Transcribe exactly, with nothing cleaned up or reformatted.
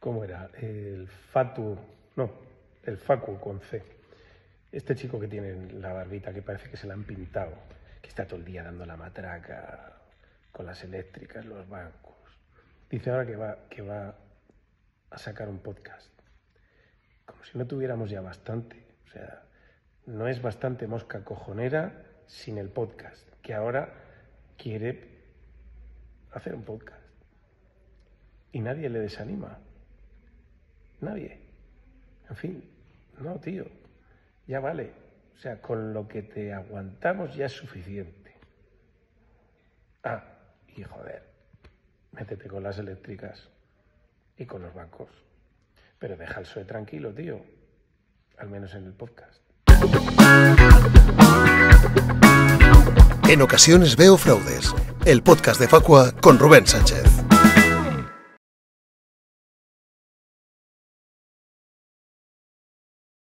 ¿cómo era? El Fatu, no, el Facu con C. Este chico que tiene la barbita que parece que se la han pintado, que está todo el día dando la matraca con las eléctricas, los bancos. Dice ahora que va, que va a sacar un podcast. Como si no tuviéramos ya bastante. O sea, no es bastante mosca cojonera sin el podcast, que ahora quiere hacer un podcast. Y nadie le desanima. Nadie. En fin, no, tío. Ya vale. O sea, con lo que te aguantamos ya es suficiente. Ah, y joder, métete con las eléctricas y con los bancos. Pero deja el P S O E tranquilo, tío. Al menos en el podcast. En ocasiones veo fraudes. El podcast de Facua con Rubén Sánchez.